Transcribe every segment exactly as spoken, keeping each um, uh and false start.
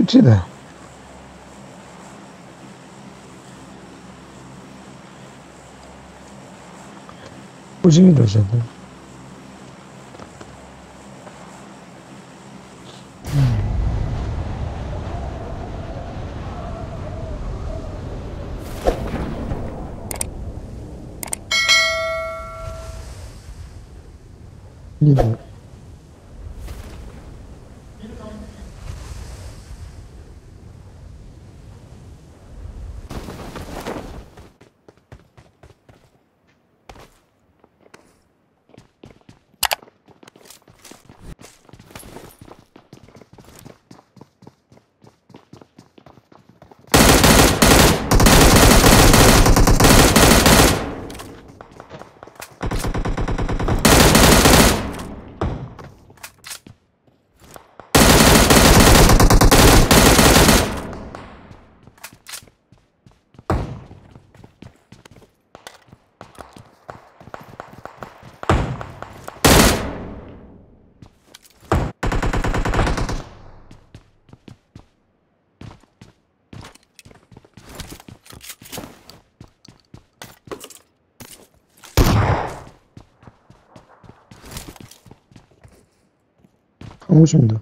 چی ده؟ کجی می داشته؟ نیده خاموش میده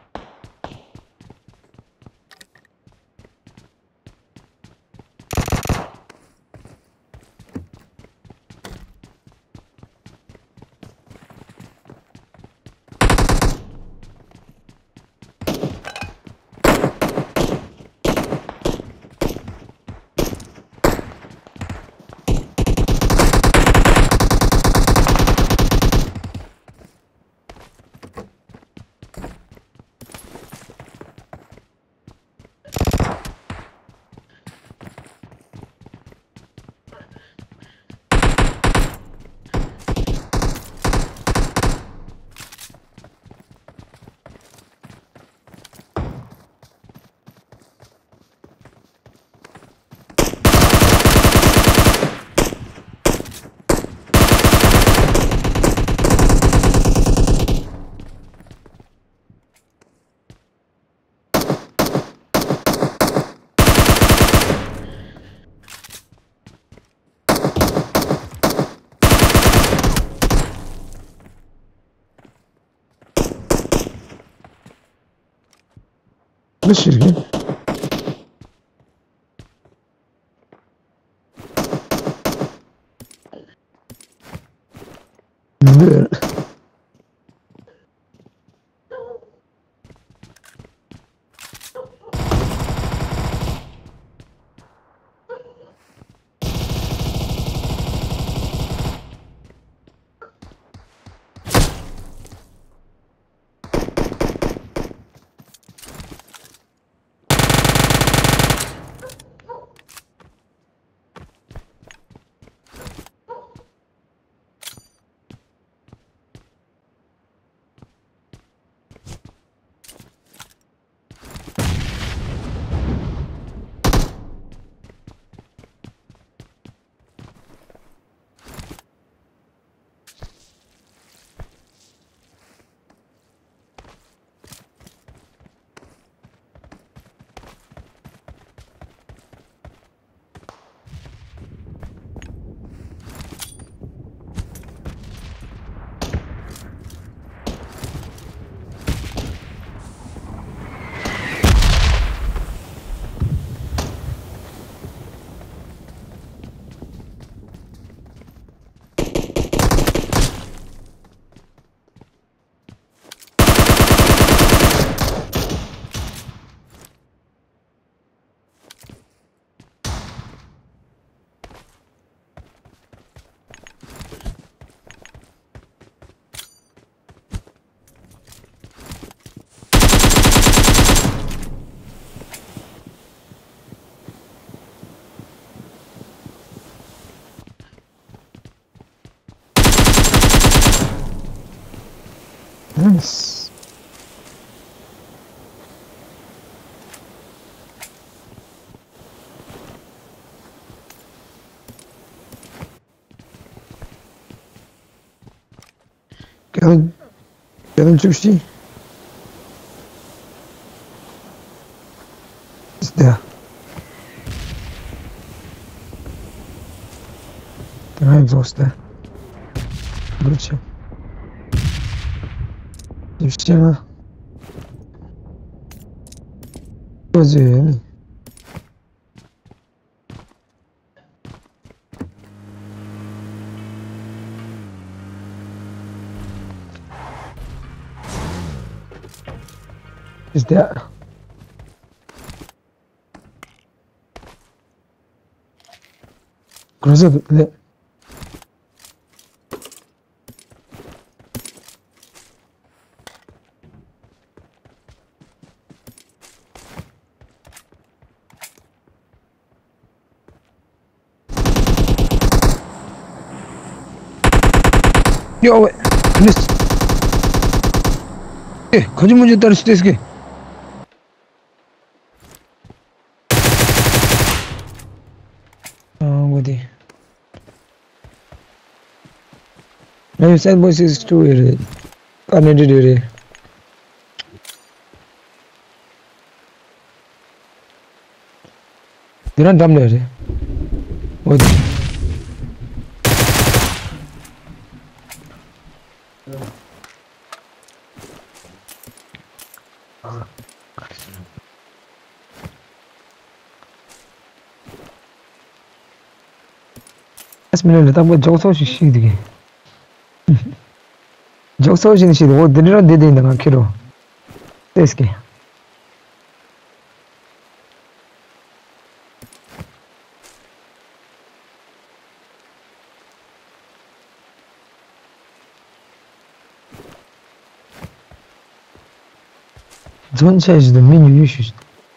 بشیرگی نه نیست گرم گرم چوشتی exhaust there. 그렇지. 입시잖아. 그거지. Is that? 그래서 네. 야, 왜? 그랬어. 예, 거짓말이 따를 수도 있어. 어, 어디? 나 sad voice is too weird. Connected area. They're not dumb there. What? Last minute, I thought Joe saw she she did. Joe saw she she did. What did not did in the kilo? This guy. Don't change the menu issues.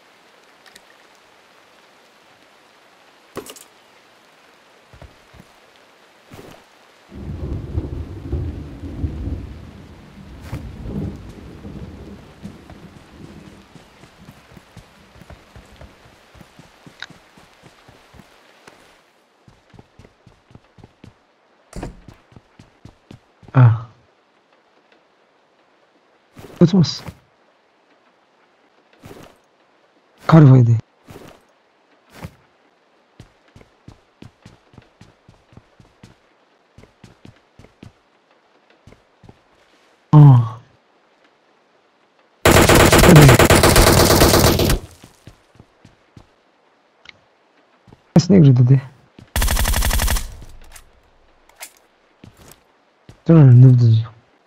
Ah. What was? Carvaydı. Ah. Hadi. Nasıl ne girdi? 저는 안 되지.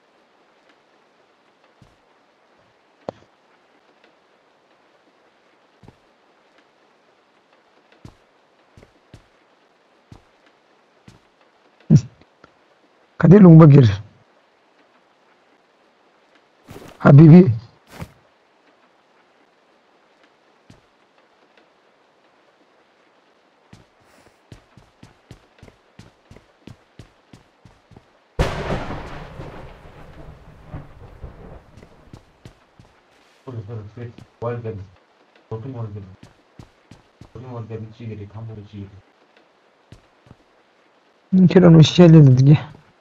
Cadê Lumbagueira? Habibi. 월급, 보통 월급, 보통 월급이 지게리, 간부로 지게리. Kira no shell dedik.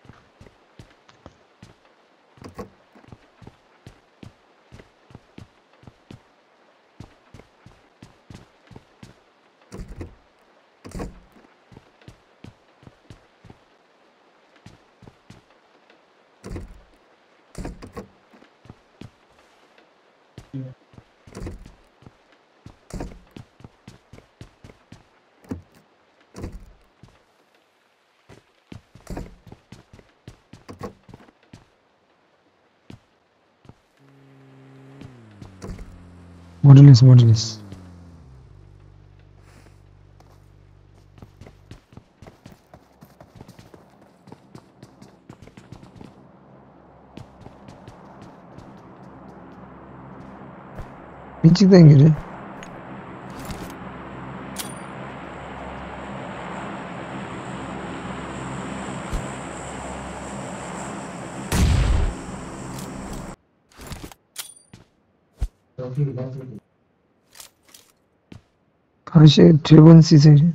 Modulus, modulus. Miçikten geliyor. Karşı Trevon Caesar.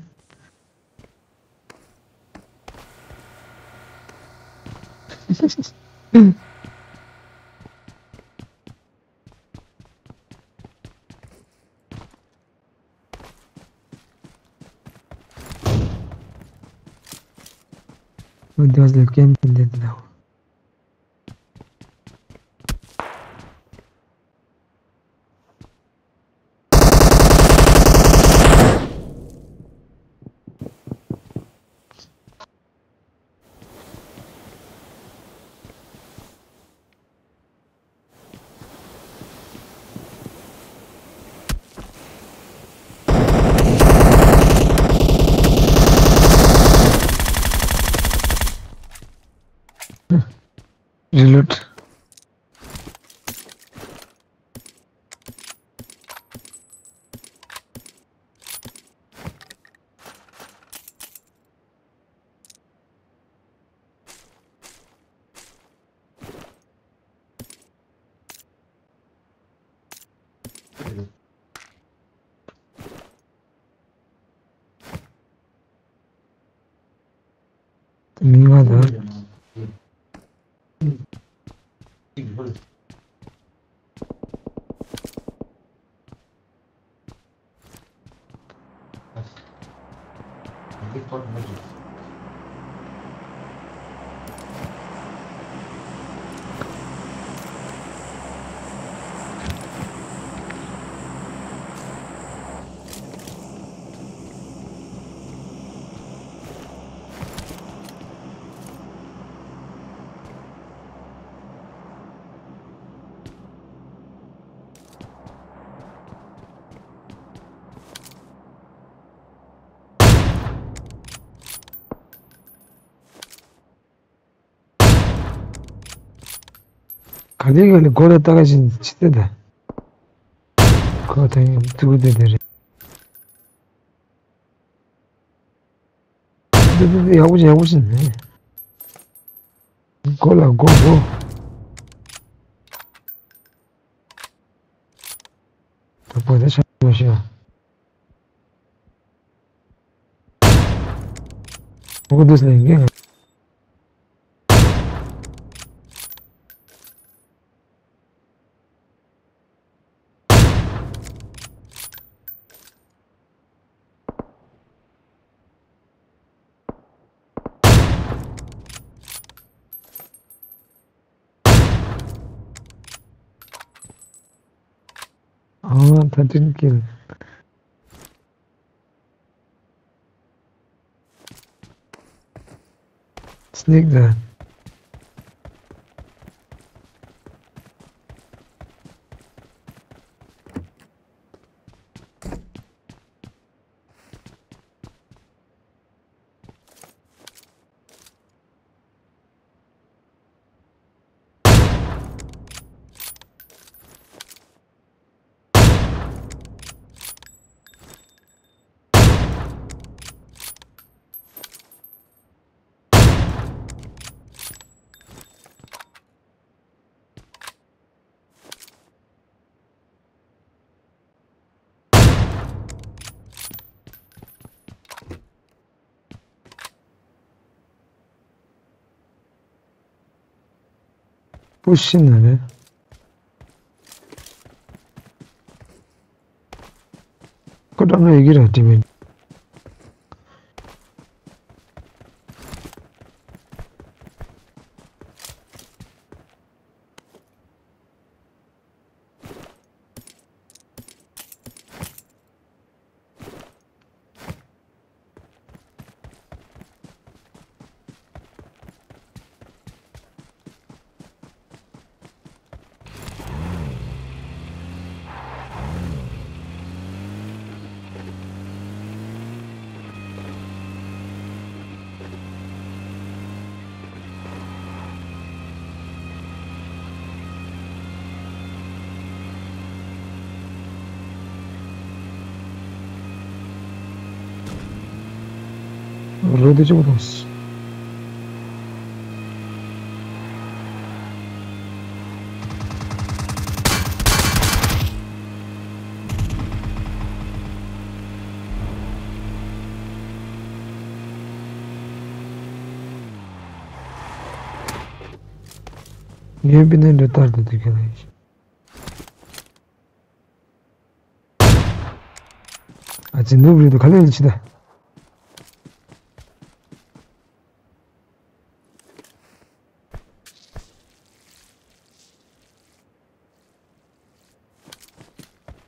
어디 가서 게임 된다고. Reload. 민감하다. 이걸 이게 또 뭐지? 가디건이 고래 따가신 시대다. 그거 당연히 두고 대대래. 근데 야구지 야구지네. 골라 고고. 덕분에 참 멋이야. 뭐가 됐어 이게? 아, 다 등길. 스닉다. 부시나네. 그러나 얘기를 하지만 로드 쪽으로 왔어. 예비는 몇 달도 되게 나지. 아직 누구라도 갈려치다.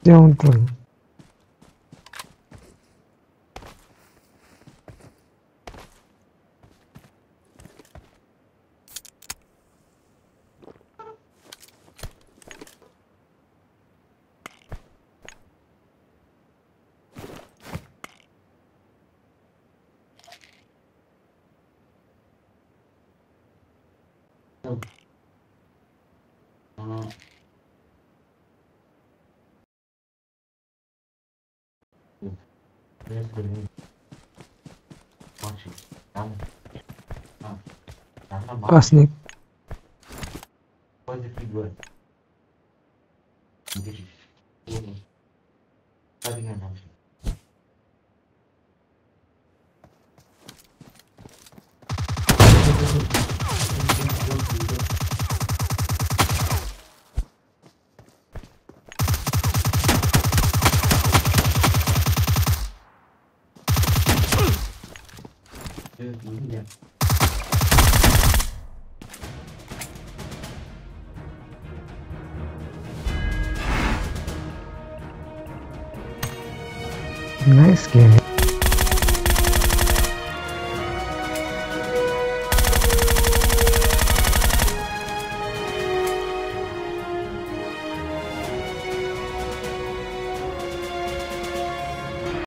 down to No. Uh, Where's the name? Watch it. Down. Down. Down. Down. Pasnik. Where's the free word? Get it. Okay. I think I'm watching. Yeah. Nice game.